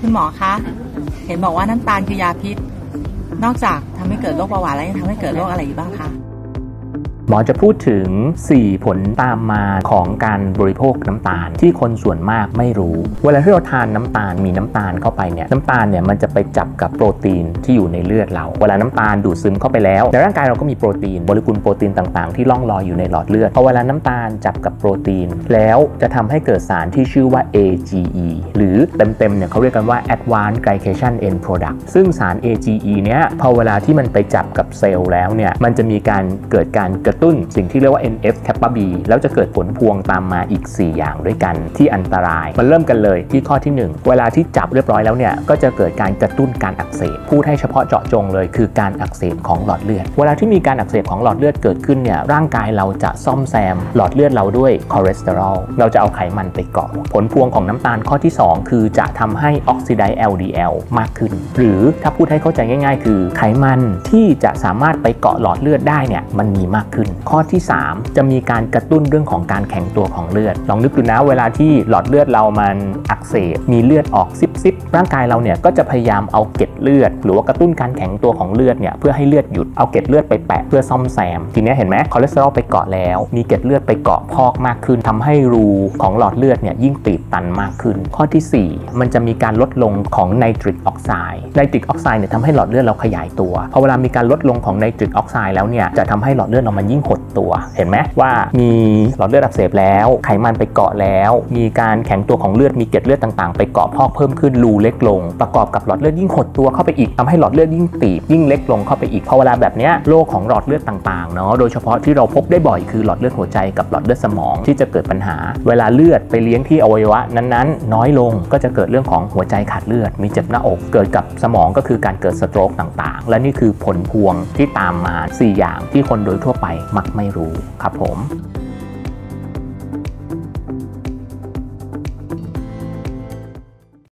คุณหมอคะเห็นบอกว่าน้ำตาลคือยาพิษนอกจากทำให้เกิดโรคเบาหวานแล้วยังทำให้เกิดโรคอะไรอีกบ้างคะหมอจะพูดถึง4ผลตามมาของการบริโภคน้ำตาลที่คนส่วนมากไม่รู้เวลาที่เราทานน้ำตาลมีน้ำตาลเข้าไปเนี่ยน้ำตาลเนี่ยมันจะไปจับกับโปรตีนที่อยู่ในเลือดเราเวลาน้ำตาลดูดซึมเข้าไปแล้วในร่างกายเราก็มีโปรตีนโมเลกุลโปรตีนต่างๆที่ล่องลอยอยู่ในหลอดเลือดพอเวลาน้ำตาลจับกับโปรตีนแล้วจะทำให้เกิดสารที่ชื่อว่า AGE หรือเต็มๆเนี่ยเขาเรียกกันว่า Advanced Glycation End Product ซึ่งสาร AGE เนี่ยพอเวลาที่มันไปจับกับเซลล์แล้วเนี่ยมันจะมีการเกิดการกระตุ้นสิ่งที่เรียกว่า NF-kappa B แล้วจะเกิดผลพวงตามมาอีก4อย่างด้วยกันที่อันตรายมันเริ่มกันเลยที่ข้อที่1เวลาที่จับเรียบร้อยแล้วเนี่ยก็จะเกิดการกระตุ้นการอักเสบพูดให้เฉพาะเจาะจงเลยคือการอักเสบของหลอดเลือดเวลาที่มีการอักเสบของหลอดเลือดเกิดขึ้นเนี่ยร่างกายเราจะซ่อมแซมหลอดเลือดเราด้วยคอเลสเตอรอลเราจะเอาไขมันไปเกาะผลพวงของน้ำตาลข้อที่2คือจะทำให้ออกซิไดซ์ LDL มากขึ้นหรือถ้าพูดให้เข้าใจง่ายๆคือไขมันที่จะสามารถไปเกาะหลอดเลือดได้เนี่ยมันมีมากขึ้นข้อที่3จะมีการกระตุ้นเรื่องของการแข็งตัวของเลือดลองนึกดูนะเวลาที่หลอดเลือดเรามันอักเสบมีเลือดออกซิบร่างกายเราเนี่ยก็จะพยายามเอาเกล็ดเลือดหรือว่ากระตุ้นการแข็งตัวของเลือดเนี่ยเพื่อให้เลือดหยุดเอาเกล็ดเลือดไปแปะเพื่อซ่อมแซมทีนี้เห็นไหมคอเลสเตอรอลไปเกาะแล้วมีเกล็ดเลือดไปเกาะพอกมากขึ้นทำให้รูของหลอดเลือดเนี่ยยิ่งตีบตันมากขึ้นข้อที่4มันจะมีการลดลงของไนตริกออกไซด์เนี่ยทำให้หลอดเลือดเราขยายตัวพอเวลามีการลดลงของไนตริกออกไซด์แล้วเนี่ยจะทำให้หลอดเลือดเรามันยิ่งหดตัวเห็นไหมว่ามีหลอดเลือดอักเสบแล้วไขมันไปเกาะแล้วมีการแข็งตัวของเลือดมีเกล็ดเลือดต่างๆไปเกาะพอกเพิ่มขึ้นรูเล็กลงประกอบกับหลอดเลือดยิ่งหดตัวเข้าไปอีกทำให้หลอดเลือดยิ่งตีบยิ่งเล็กลงเข้าไปอีกพอเวลาแบบนี้โรคของหลอดเลือดต่างๆเนาะโดยเฉพาะที่เราพบได้บ่อยคือหลอดเลือดหัวใจกับหลอดเลือดสมองที่จะเกิดปัญหาเวลาเลือดไปเลี้ยงที่อวัยวะนั้นๆน้อยลงก็จะเกิดเรื่องของหัวใจขาดเลือดมีเจ็บหน้าอกเกิดกับสมองก็คือการเกิดสโตรกต่างๆและนี่คือผลพวงที่ตามมา4อย่างที่คนโดยทั่วไปมักไม่รู้ครับผม